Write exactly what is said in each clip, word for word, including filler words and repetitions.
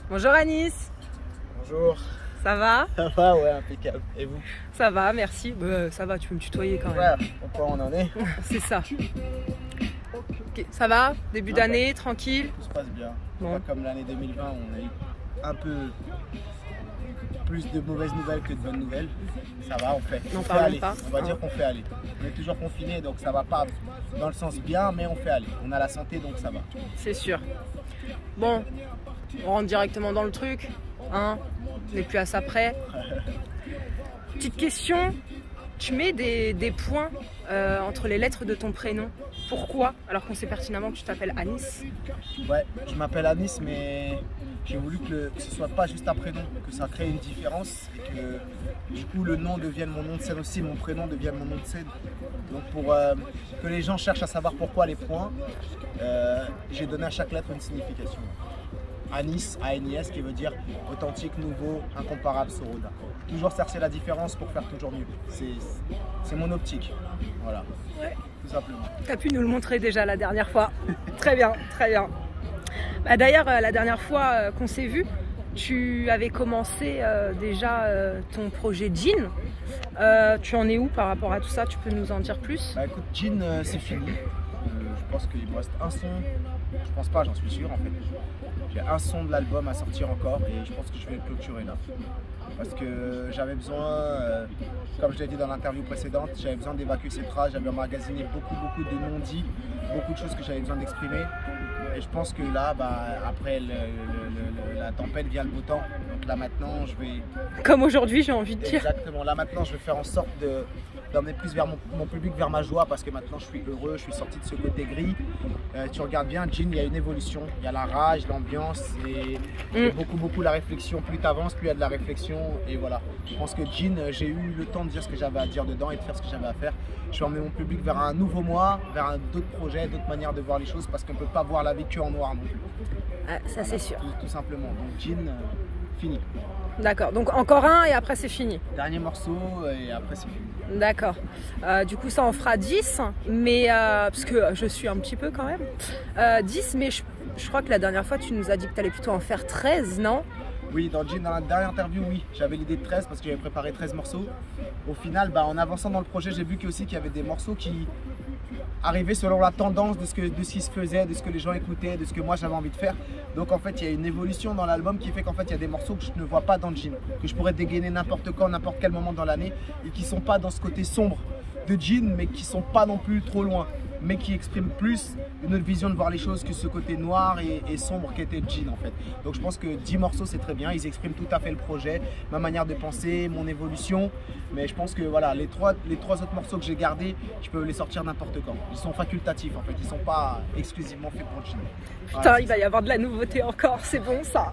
Bonjour Anis. Bonjour. Ça va? Ça va, ouais, impeccable. Et vous? Ça va, merci. Bah, ça va, tu peux me tutoyer quand même. Ouais, pourquoi on en est? C'est ça. Okay. Ça va? Début ah, d'année, bah, tranquille? Tout se passe bien. Bon. Pas comme l'année deux mille vingt, on a eu un peu plus de mauvaises nouvelles que de bonnes nouvelles. Ça va, on fait. Non, on fait parlons aller. pas. On va Ah. dire qu'on fait aller. On est toujours confinés, donc ça va pas dans le sens bien, mais on fait aller. On a la santé, donc ça va. C'est sûr. Bon, on rentre directement dans le truc. Hein, on n'est plus à ça près. Petite question. Tu mets des, des points euh, entre les lettres de ton prénom. Pourquoi? Alors qu'on sait pertinemment que tu t'appelles Anis. Ouais, je m'appelle Anis, mais j'ai voulu que, le, que ce soit pas juste un prénom, que ça crée une différence et que du coup le nom devienne mon nom de scène aussi, mon prénom devienne mon nom de scène. Donc pour euh, que les gens cherchent à savoir pourquoi les points, euh, j'ai donné à chaque lettre une signification. Anis, A N I S, qui veut dire authentique, nouveau, incomparable, Soroda. Toujours chercher la différence pour faire toujours mieux. C'est mon optique. Voilà. Ouais. Tout simplement. Tu as pu nous le montrer déjà la dernière fois. Très bien, très bien. Bah, d'ailleurs, euh, la dernière fois euh, qu'on s'est vu, tu avais commencé euh, déjà euh, ton projet Jean. Euh, tu en es où par rapport à tout ça? Tu peux nous en dire plus? Bah écoute, Jean, euh, c'est fini. Euh, je pense qu'il me reste un son. Je pense pas, j'en suis sûr en fait. J'ai un son de l'album à sortir encore et je pense que je vais le clôturer là. Parce que j'avais besoin, euh, comme je l'ai dit dans l'interview précédente, j'avais besoin d'évacuer ces traces, j'avais emmagasiné beaucoup beaucoup de non-dits, beaucoup de choses que j'avais besoin d'exprimer. Et je pense que là, bah, après le, le, le, la tempête vient le beau temps. Donc là maintenant, je vais... Comme aujourd'hui, j'ai envie de dire. Exactement, là maintenant, je vais faire en sorte de... d'emmener plus vers mon, mon public, vers ma joie, parce que maintenant je suis heureux, je suis sorti de ce côté gris. Euh, tu regardes bien, Jean, il y a une évolution, il y a la rage, l'ambiance et, mm. et beaucoup beaucoup la réflexion. Plus tu avances, plus il y a de la réflexion et voilà. Je pense que Jean, j'ai eu le temps de dire ce que j'avais à dire dedans et de faire ce que j'avais à faire. Je vais emmener mon public vers un nouveau moi, vers d'autres projets, d'autres manières de voir les choses, parce qu'on ne peut pas voir la vie que en noir non plus. Ah, ça voilà, c'est sûr. Tout, tout simplement, donc Jean, euh, fini. D'accord, donc encore un et après c'est fini. Dernier morceau et après c'est fini. D'accord. Euh, du coup ça en fera dix, mais euh, parce que je suis un petit peu quand même. Euh, dix, mais je, je crois que la dernière fois tu nous as dit que tu allais plutôt en faire treize, non? Oui, dans, dans la dernière interview, oui, j'avais l'idée de treize parce que j'avais préparé treize morceaux. Au final, bah, en avançant dans le projet, j'ai vu qu'il aussi qu'il y avait des morceaux qui arrivaient selon la tendance de ce, que, de ce qui se faisait, de ce que les gens écoutaient, de ce que moi j'avais envie de faire. Donc en fait, il y a une évolution dans l'album qui fait qu'en fait, il y a des morceaux que je ne vois pas dans Jean, que je pourrais dégainer n'importe quand, n'importe quel moment dans l'année et qui ne sont pas dans ce côté sombre de Jean, mais qui ne sont pas non plus trop loin, mais qui expriment plus une autre vision de voir les choses que ce côté noir et, et sombre qu'était Jean en fait. Donc je pense que dix morceaux c'est très bien, ils expriment tout à fait le projet, ma manière de penser, mon évolution, mais je pense que voilà, les trois, les trois autres morceaux que j'ai gardés, je peux les sortir n'importe quand. Ils sont facultatifs en fait, ils sont pas exclusivement faits pour Jean. Putain, voilà, il va y avoir de la nouveauté encore, c'est bon ça.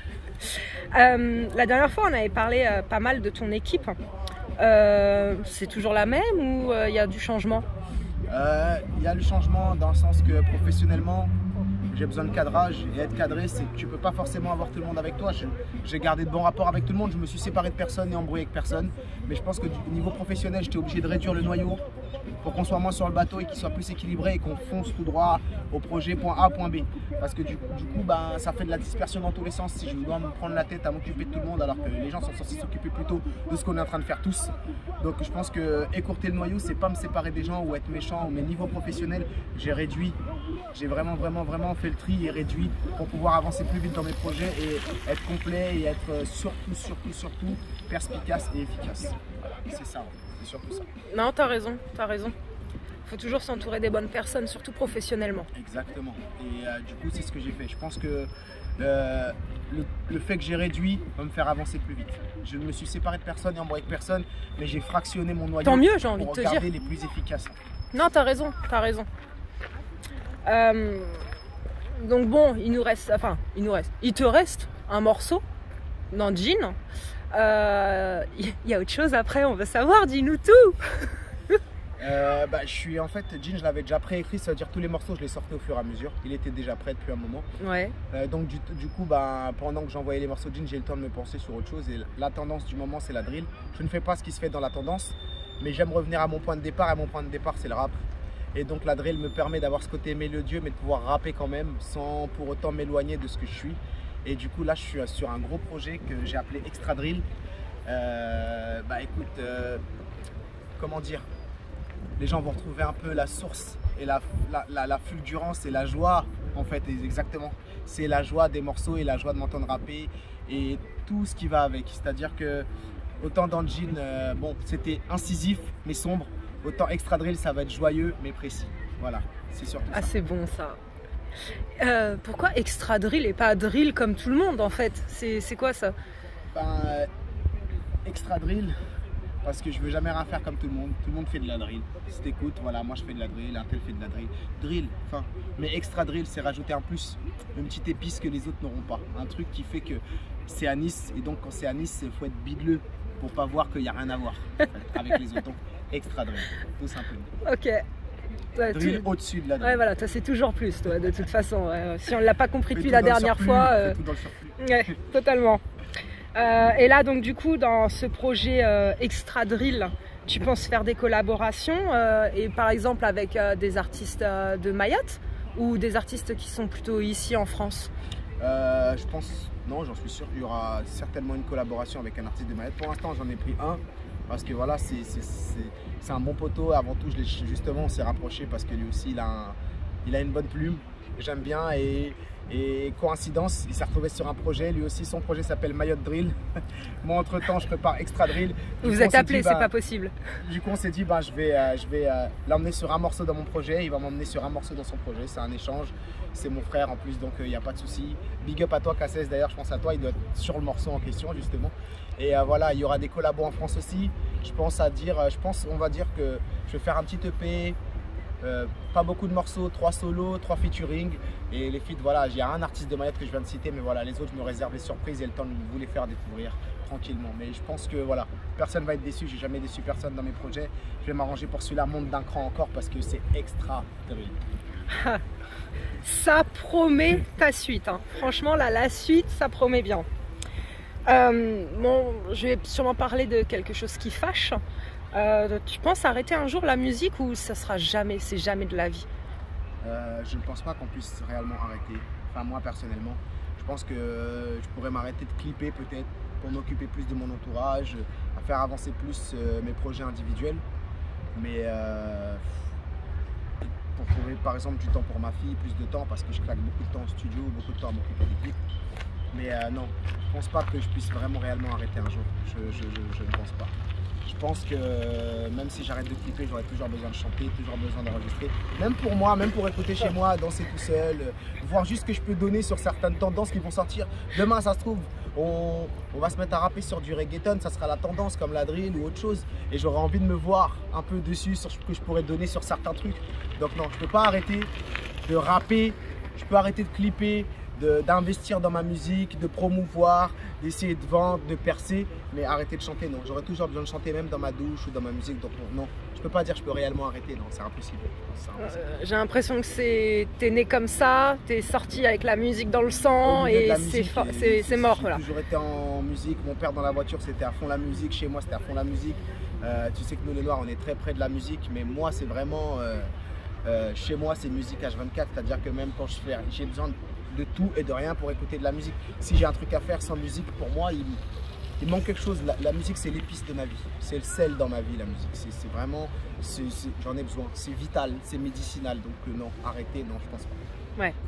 euh, la dernière fois on avait parlé euh, pas mal de ton équipe. Euh, c'est toujours la même ou il euh, y a du changement? Il euh, y a le changement dans le sens que professionnellement j'ai besoin de cadrage et être cadré c'est que tu peux pas forcément avoir tout le monde avec toi. J'ai gardé de bons rapports avec tout le monde, je me suis séparé de personne et embrouillé avec personne, mais je pense que du niveau professionnel j'étais obligé de réduire le noyau pour qu'on soit moins sur le bateau et qu'il soit plus équilibré et qu'on fonce tout droit au projet point A, point B. Parce que du, du coup, ben, ça fait de la dispersion dans tous les sens si je dois me prendre la tête à m'occuper de tout le monde alors que les gens sont censés s'occuper plutôt de ce qu'on est en train de faire tous. Donc je pense que écourter le noyau, c'est pas me séparer des gens ou être méchant, mais niveau professionnel, j'ai réduit. J'ai vraiment, vraiment, vraiment fait le tri et réduit pour pouvoir avancer plus vite dans mes projets et être complet et être surtout, surtout, surtout perspicace et efficace. Voilà, c'est ça. C'est surtout ça. Non, t'as raison, t'as raison. Faut toujours s'entourer des bonnes personnes, surtout professionnellement. Exactement. Et euh, du coup, c'est ce que j'ai fait. Je pense que euh, le, le fait que j'ai réduit va me faire avancer plus vite. Je me suis séparé de personne et embrouillé avec personne, mais j'ai fractionné mon noyau. Tant mieux, j'ai envie de pour te garder dire. les plus efficaces. Non, t'as raison, t'as raison. Euh, donc bon, il nous reste, enfin, il nous reste, il te reste un morceau dans Jean. Il euh, y a autre chose après, on veut savoir, dis-nous tout. euh, bah, je suis en fait, Jean, je l'avais déjà préécrit, ça veut dire tous les morceaux, je les sortais au fur et à mesure. Il était déjà prêt depuis un moment. Ouais. Euh, donc du, du coup, bah, pendant que j'envoyais les morceaux de Jean, j'ai eu le temps de me penser sur autre chose. Et la tendance du moment, c'est la drill. Je ne fais pas ce qui se fait dans la tendance, mais j'aime revenir à mon point de départ. Et mon point de départ, c'est le rap. Et donc la drill me permet d'avoir ce côté mélodieux, mais de pouvoir rapper quand même, sans pour autant m'éloigner de ce que je suis. Et du coup là je suis sur un gros projet que j'ai appelé Extra Drill. Euh, bah écoute, euh, comment dire, les gens vont retrouver un peu la source et la, la, la, la fulgurance et la joie en fait, exactement. C'est la joie des morceaux et la joie de m'entendre rapper et tout ce qui va avec. C'est-à-dire que autant dans le jean, euh, bon, c'était incisif mais sombre, autant Extra Drill ça va être joyeux mais précis. Voilà, c'est surtout ça. Ah c'est bon ça. Euh, pourquoi Extra Drill et pas drill comme tout le monde en fait? C'est quoi ça? Ben, euh, Extra Drill, parce que je veux jamais rien faire comme tout le monde. Tout le monde fait de la drill. Si t'écoutes, voilà, moi je fais de la drill, un tel fait de la drill. Drill, enfin. Mais Extra Drill, c'est rajouter un plus, une petite épice que les autres n'auront pas. Un truc qui fait que c'est à Nice, et donc quand c'est à Nice, il faut être bidleux pour pas voir qu'il n'y a rien à voir en fait, avec les autres. Donc Extra Drill, tout simplement. Ok. Ouais, drill tout... au-dessus de la drill. Ouais, voilà, toi c'est toujours plus, toi, de toute façon. Ouais. Si on ne l'a pas compris depuis la dans dernière surplus, fois. Euh... tout dans le surplus. Ouais, totalement. Euh, et là, donc, du coup, dans ce projet euh, Extra Drill, tu penses faire des collaborations euh, et par exemple avec euh, des artistes euh, de Mayotte ou des artistes qui sont plutôt ici en France? euh, Je pense, non, j'en suis sûr, il y aura certainement une collaboration avec un artiste de Mayotte. Pour l'instant, j'en ai pris un parce que voilà, c'est un bon poteau. Avant tout, je justement, on s'est rapproché parce que lui aussi, il a, un, il a une bonne plume. J'aime bien et. Et coïncidence, il s'est retrouvé sur un projet, lui aussi son projet s'appelle Mayotte Drill. Moi entre temps je prépare Extra Drill. Vous vous êtes appelé, c'est pas possible. Du coup on s'est dit bah, je vais, euh, je vais euh, l'emmener sur un morceau dans mon projet, il va m'emmener sur un morceau dans son projet, c'est un échange. C'est mon frère en plus donc il euh, n'y a pas de souci. Big up à toi Cassès d'ailleurs, je pense à toi, il doit être sur le morceau en question justement. Et euh, voilà, il y aura des collabos en France aussi. Je pense à dire, euh, je pense on va dire que je vais faire un petit E P. Euh, pas beaucoup de morceaux, trois solos, trois featuring et les feats, voilà, il y a un artiste de Mayotte que je viens de citer mais voilà, les autres je me réserve les surprises et le temps de vous les faire découvrir tranquillement, mais je pense que voilà, personne va être déçu, j'ai jamais déçu personne dans mes projets, je vais m'arranger pour celui-là, monte d'un cran encore parce que c'est Extra Drill. Ça promet ta suite, hein. Franchement là, la suite ça promet bien. Euh, bon, je vais sûrement parler de quelque chose qui fâche. Euh, tu penses arrêter un jour la musique ou ça sera jamais, c'est jamais de la vie? euh, Je ne pense pas qu'on puisse réellement arrêter. Enfin moi personnellement, je pense que je pourrais m'arrêter de clipper peut-être pour m'occuper plus de mon entourage, à faire avancer plus euh, mes projets individuels. Mais euh, pour trouver par exemple du temps pour ma fille, plus de temps parce que je claque beaucoup de temps au studio, beaucoup de temps à m'occuper des clips. Mais euh, non, je pense pas que je puisse vraiment réellement arrêter un jour. Je, je, je, je ne pense pas. Je pense que même si j'arrête de clipper, j'aurai toujours besoin de chanter, toujours besoin d'enregistrer. Même pour moi, même pour écouter chez moi, danser tout seul, voir juste ce que je peux donner sur certaines tendances qui vont sortir. Demain, ça se trouve, on, on va se mettre à rapper sur du reggaeton, ça sera la tendance comme la drill ou autre chose. Et j'aurai envie de me voir un peu dessus sur ce que je pourrais donner sur certains trucs. Donc non, je ne peux pas arrêter de rapper, je peux arrêter de clipper, d'investir dans ma musique, de promouvoir, d'essayer de vendre, de percer, mais arrêter de chanter, non. J'aurais toujours besoin de chanter même dans ma douche ou dans ma musique, donc non. Je peux pas dire que je peux réellement arrêter, non, c'est impossible. impossible. Euh, J'ai l'impression que c'est t'es né comme ça, t'es sorti avec la musique dans le sang et c'est mort. J'ai voilà. toujours été en musique, mon père dans la voiture c'était à fond la musique, chez moi c'était à fond la musique. Euh, tu sais que nous les Noirs on est très près de la musique, mais moi c'est vraiment, euh, euh, chez moi c'est musique H vingt-quatre, c'est-à-dire que même quand je fais, j'ai besoin de de tout et de rien pour écouter de la musique. Si j'ai un truc à faire sans musique, pour moi, il, il manque quelque chose. La, la musique, c'est l'épice de ma vie. C'est le sel dans ma vie, la musique. C'est vraiment, j'en ai besoin. C'est vital, c'est médicinal. Donc euh, non, arrêter, non, je pense pas. Ouais.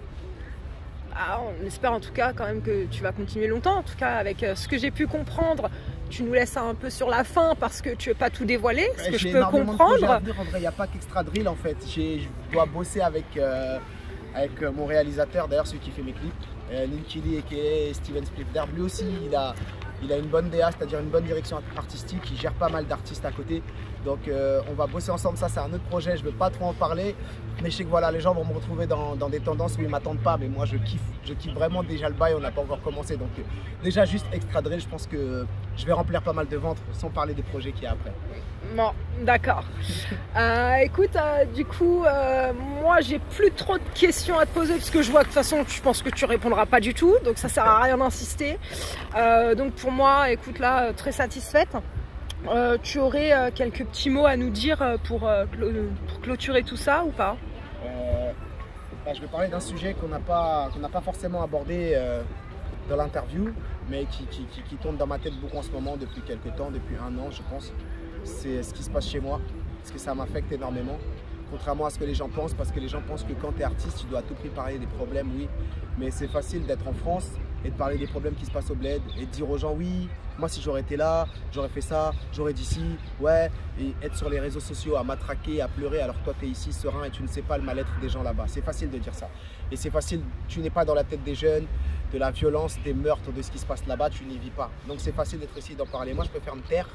Ah, on espère en tout cas quand même que tu vas continuer longtemps. En tout cas, avec euh, ce que j'ai pu comprendre, tu nous laisses un peu sur la fin parce que tu veux pas tout dévoiler, ce que je peux comprendre. En vrai, il n'y a pas qu'Extra Drill en fait. Je dois bosser avec... Euh, avec mon réalisateur, d'ailleurs celui qui fait mes clips, euh, Ninkili aka Steven Splifder. Lui aussi il a, il a une bonne D A, c'est-à-dire une bonne direction artistique, il gère pas mal d'artistes à côté. Donc euh, on va bosser ensemble, ça c'est un autre projet, je ne veux pas trop en parler. Mais je sais que voilà, les gens vont me retrouver dans, dans des tendances où ils ne m'attendent pas, mais moi je kiffe, je kiffe vraiment déjà le bail, on n'a pas encore commencé. Donc euh, déjà juste Extra Drill, je pense que je vais remplir pas mal de ventres sans parler des projets qu'il y a après. Bon, d'accord. Euh, écoute, euh, du coup, euh, moi j'ai plus trop de questions à te poser parce que je vois que de toute façon, je pense que tu répondras pas du tout, donc ça sert à rien d'insister. Euh, donc pour moi, écoute là, euh, très satisfaite. Euh, tu aurais euh, quelques petits mots à nous dire euh, pour, euh, clo pour clôturer tout ça ou pas? euh, bah, Je vais parler d'un sujet qu'on n'a pas, qu'on n'a pas forcément abordé euh, dans l'interview, mais qui, qui, qui, qui tourne dans ma tête beaucoup en ce moment depuis quelques temps, depuis un an je pense. C'est ce qui se passe chez moi, parce que ça m'affecte énormément. Contrairement à ce que les gens pensent, parce que les gens pensent que quand tu es artiste, tu dois à tout prix parler des problèmes, oui. Mais c'est facile d'être en France et de parler des problèmes qui se passent au bled et de dire aux gens, oui, moi si j'aurais été là, j'aurais fait ça, j'aurais dit ci, ouais. Et être sur les réseaux sociaux à matraquer, à pleurer, alors que toi tu es ici serein et tu ne sais pas le mal-être des gens là-bas. C'est facile de dire ça. Et c'est facile, tu n'es pas dans la tête des jeunes, de la violence, des meurtres, de ce qui se passe là-bas, tu n'y vis pas. Donc c'est facile d'être ici, d'en parler. Moi je préfère me taire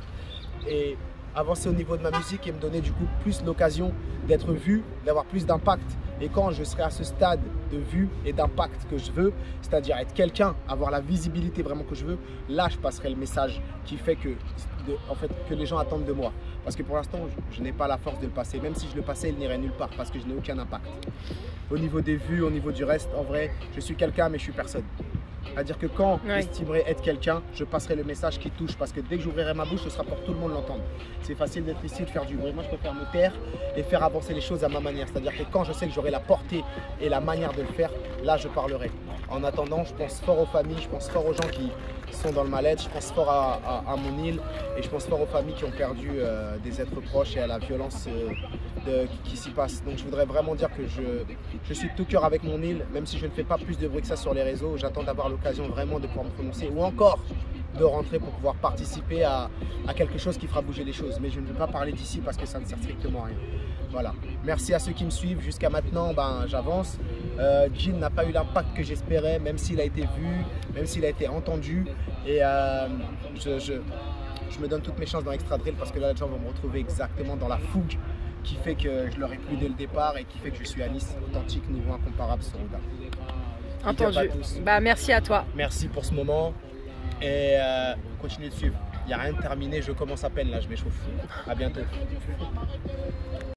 et avancer au niveau de ma musique et me donner du coup plus l'occasion d'être vu, d'avoir plus d'impact. Et quand je serai à ce stade de vue et d'impact que je veux, c'est-à-dire être quelqu'un, avoir la visibilité vraiment que je veux, là je passerai le message qui fait que, de, en fait, que les gens attendent de moi. Parce que pour l'instant, je, je n'ai pas la force de le passer. Même si je le passais, il n'irait nulle part parce que je n'ai aucun impact. Au niveau des vues, au niveau du reste, en vrai, je suis quelqu'un mais je suis personne. C'est-à-dire que quand ouais. j'estimerai être quelqu'un, je passerai le message qui touche parce que dès que j'ouvrirai ma bouche, ce sera pour que tout le monde l'entende. C'est facile d'être ici, de faire du bruit. Moi, je préfère me taire et faire avancer les choses à ma manière. C'est-à-dire que quand je sais que j'aurai la portée et la manière de le faire, là, je parlerai. En attendant, je pense fort aux familles, je pense fort aux gens qui sont dans le mal-être, je pense fort à, à, à mon île et je pense fort aux familles qui ont perdu euh, des êtres proches et à la violence euh, de, qui, qui s'y passe. Donc je voudrais vraiment dire que je, je suis de tout cœur avec mon île, même si je ne fais pas plus de bruit que ça sur les réseaux. J'attends d'avoir l'occasion vraiment de pouvoir me prononcer ou encore de rentrer pour pouvoir participer à, à quelque chose qui fera bouger les choses. Mais je ne veux pas parler d'ici parce que ça ne sert strictement à rien. Voilà. Merci à ceux qui me suivent. Jusqu'à maintenant, ben, j'avance. Euh, Jean n'a pas eu l'impact que j'espérais, même s'il a été vu, même s'il a été entendu. Et euh, je, je, je me donne toutes mes chances dans Extra Drill parce que là, les gens vont me retrouver exactement dans la fougue qui fait que je leur ai plu dès le départ et qui fait que je suis à Nice, authentique, nouveau, incomparable, Soroda. Entendu. Bah, merci à toi. Merci pour ce moment et euh, continuez de suivre. Il n'y a rien de terminé, je commence à peine là, je m'échauffe. À bientôt.